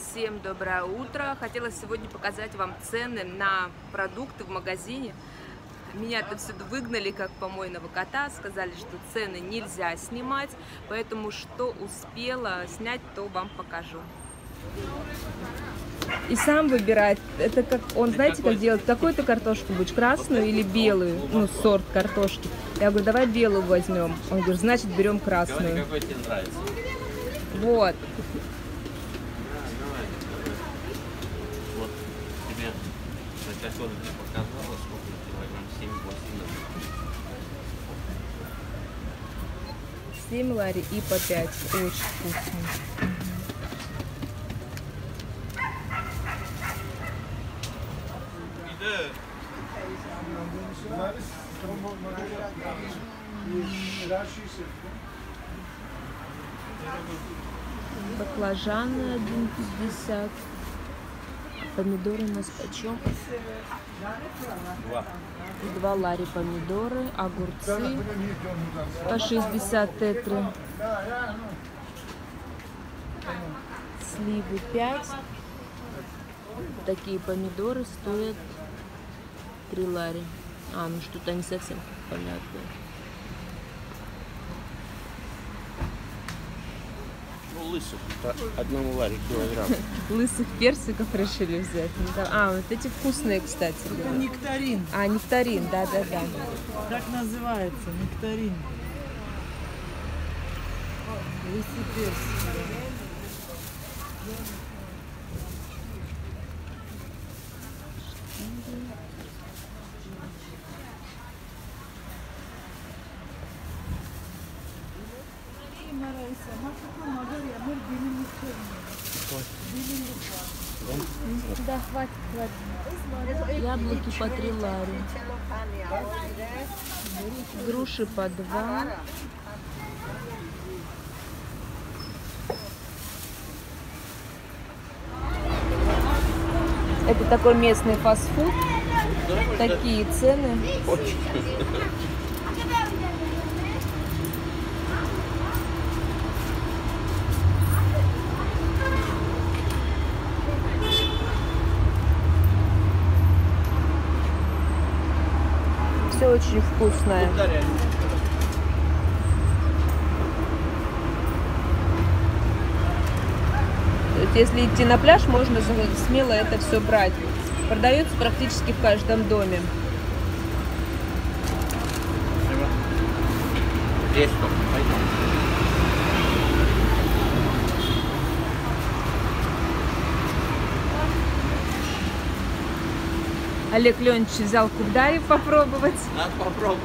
Всем доброе утро! Хотела сегодня показать вам цены на продукты в магазине. Меня отсюда выгнали как помойного кота, сказали, что цены нельзя снимать, поэтому что успела снять, то вам покажу. И сам выбирать, это как, он, знаете, как делать, какую-то картошку будешь, красную или белую, ну, сорт картошки. Я говорю, давай белую возьмем. Он говорит, значит, берем красную. Говори, какой тебе нравится. Вот. Вот тебе на картоне показала, сколько килограмм, 7-8. 7 лари и по 5. Очень вкусно. Баклажаны 1,50. Помидоры у нас почем? 2 лари помидоры, огурцы по 60 тетры, сливы 5. Такие помидоры стоят 3 лари. Ну что-то они совсем понятные. Лысых, одному ларе килограмм. Лысых персиков решили взять. Вот эти вкусные, кстати. Это нектарин. Нектарин, да-да-да. Так называется, нектарин. Лысый персик. Да, хватит. Яблоки по 3 лари. Груши по 2. Это такой местный фастфуд. Такие цены. Все очень вкусное. Если идти на пляж, можно смело это все брать. Продается практически в каждом доме. Здесь что? Пойдем. Олег Леонидович взял кубдари попробовать. Надо попробовать.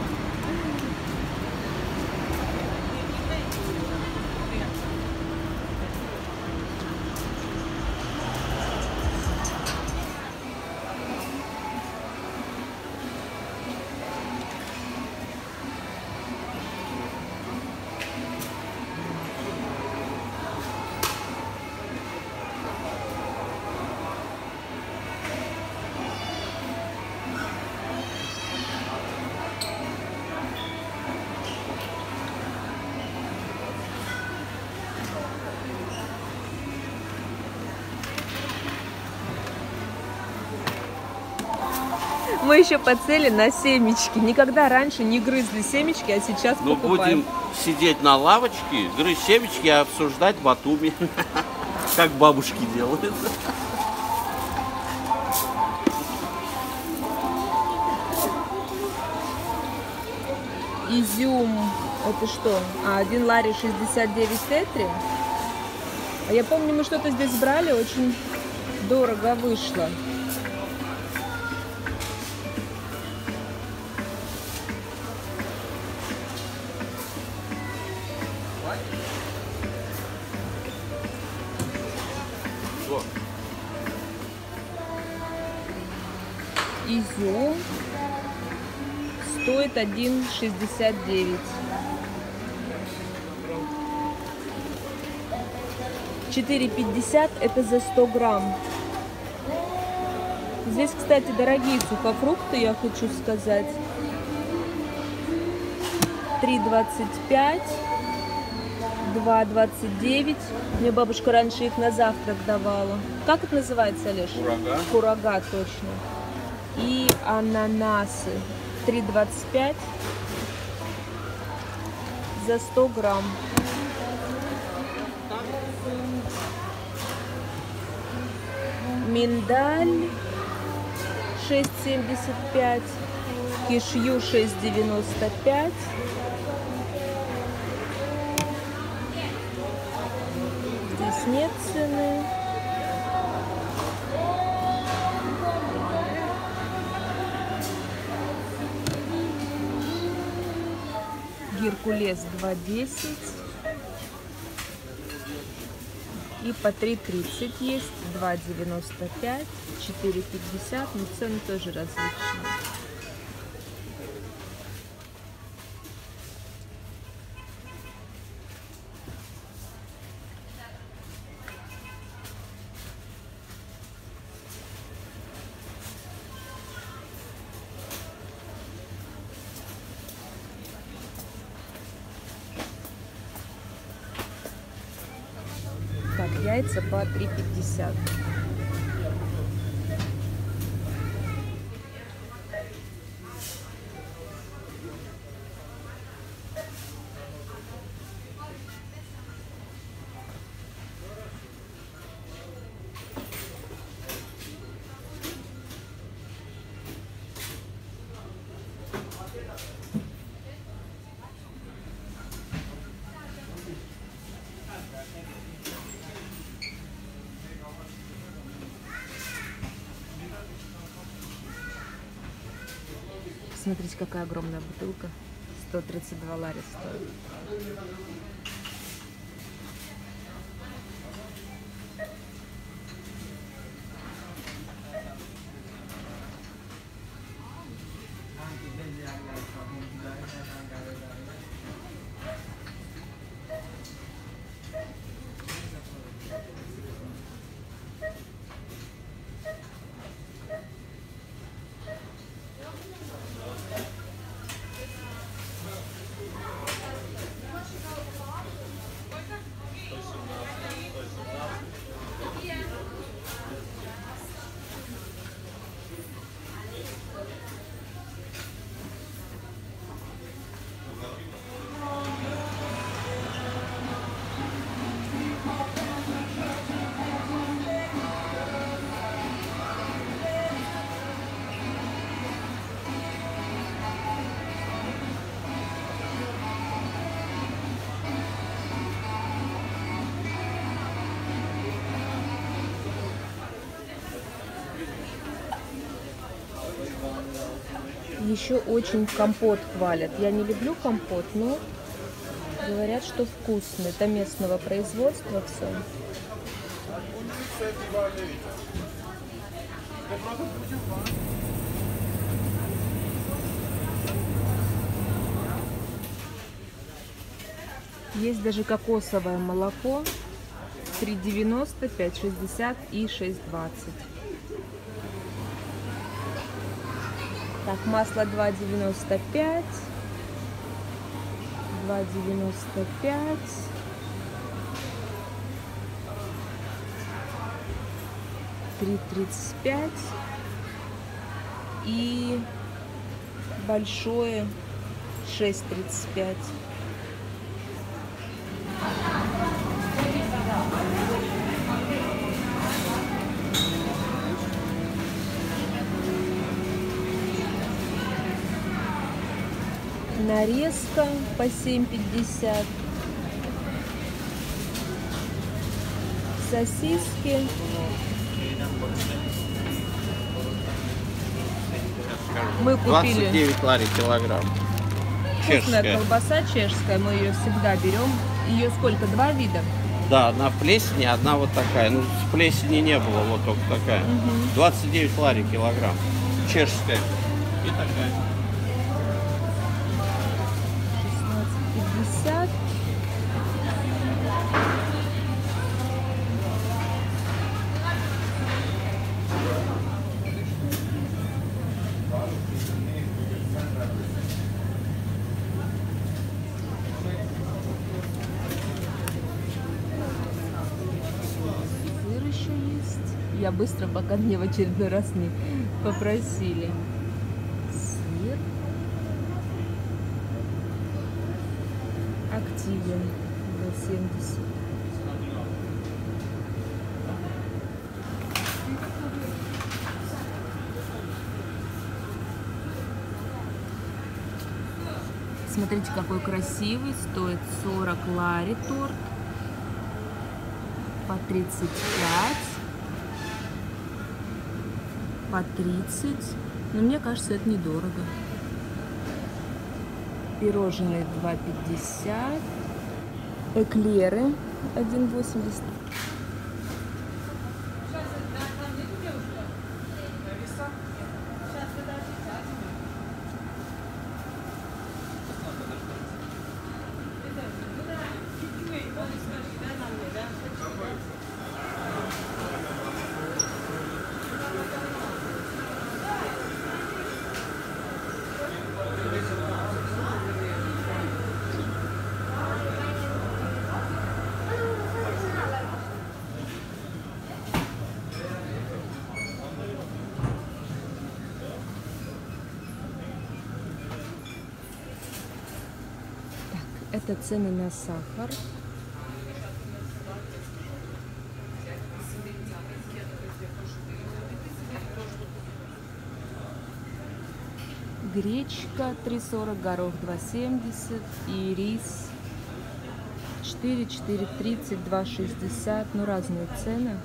Мы еще подсели на семечки. Никогда раньше не грызли семечки, а сейчас покупаем. Будем сидеть на лавочке, грызть семечки и обсуждать Батуми. Как бабушки делают. Изюм. Это что? 1 лари 69 тетри. Я помню, мы что-то здесь брали, очень дорого вышло. Изюм стоит 1,69. 4,50 это за 100 грамм. Здесь, кстати, дорогие сухофрукты, я хочу сказать. 3,25. 2,29. Мне бабушка раньше их на завтрак давала. Как это называется, Олеж? Курага. Курага, точно. И ананасы 3,25 за 100 грамм. Миндаль 6,75. Кишью 6,95. Здесь нет цены. Геркулес 2,10. И по 3,30 есть. 2,95, 4,50. Но цены тоже различные. Так, яйца по 3,50. Смотрите, какая огромная бутылка. 132 лари стоит. Еще очень компот хвалят. Я не люблю компот, но говорят, что вкусный. Это местного производства все. Есть даже кокосовое молоко 3,90, 5,60 и 6,20. Так, масло 2,95, 2,95, 3,35 и большое 6,35. Нарезка по 7,50. Сосиски. Мы купили 29 лари килограмм. вкусная Чешская. колбаса чешская. Мы ее всегда берем. Ее сколько? 2 вида? Да, одна в плесени, одна вот такая. Ну, с плесени не было, вот только такая. 29 лари килограмм. Чешская. И такая. 16,50. Я быстро, пока мне в очередной раз не попросили. Сыр. Активен. 70. Смотрите, какой красивый. Стоит 40 лари торт. По 35. По 30. Но мне кажется, это недорого. Пирожные 2,50. Эклеры 1,80. Это цены на сахар. Гречка 3,40, горох 2,70 и рис 4, 4,30, 2,60. Ну, разные цены.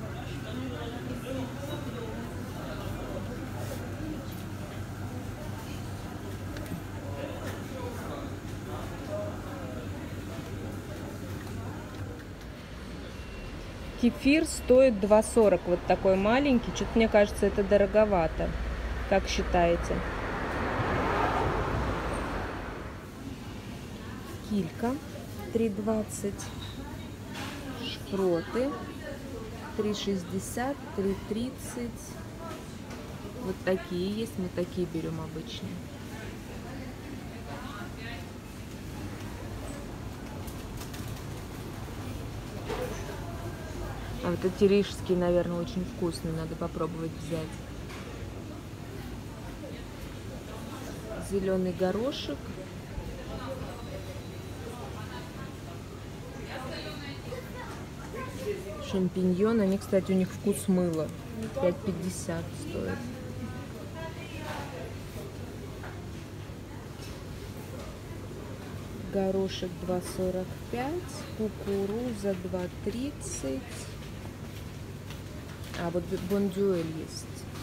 Кефир стоит 2,40, вот такой маленький. Что-то мне кажется, это дороговато. Как считаете? Килька 3,20. Шпроты 3,60, 3,30. Вот такие есть, мы такие берем обычно. А вот эти рижские, наверное, очень вкусные. Надо попробовать взять. Зеленый горошек. Шампиньоны. Они, кстати, у них вкус мыла. 5,50 стоит. Горошек 2,45. Кукуруза 2,30. А вот бондюэль есть.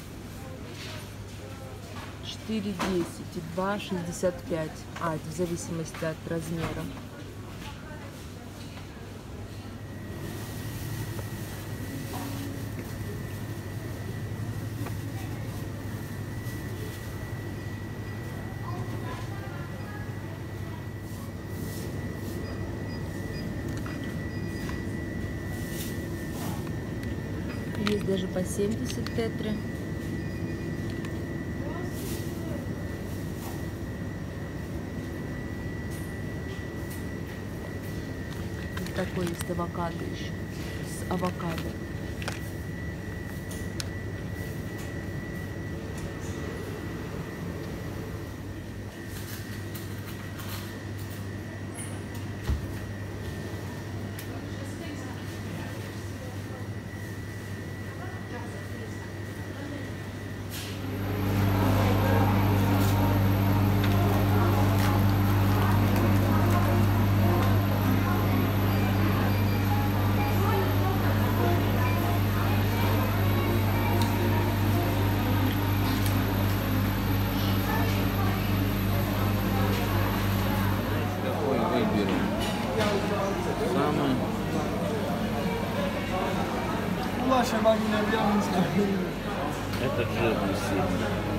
4,10 и 2,65. А, это в зависимости от размера. Есть даже по 70 тетры. Вот такой есть авокадо еще. С авокадо. Это жирный сыр.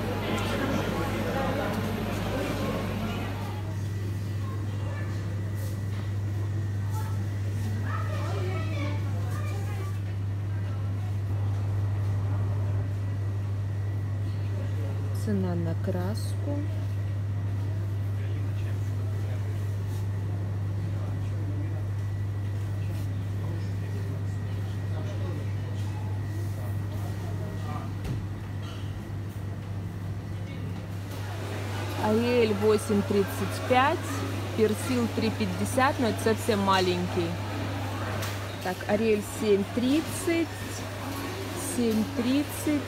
Цена на краску. Ариэль 8,35, персил 3,50, но это совсем маленький. Так, Ариэль 7,30, 7,30.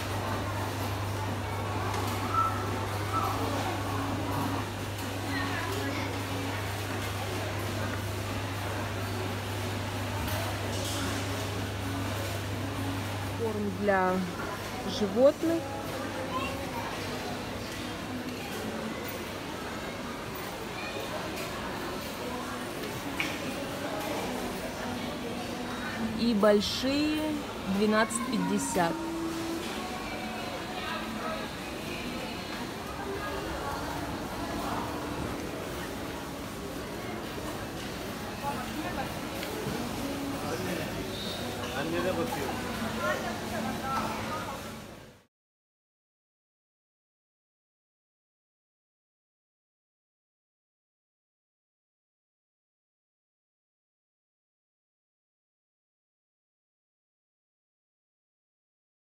Корм для животных. И большие 12,50.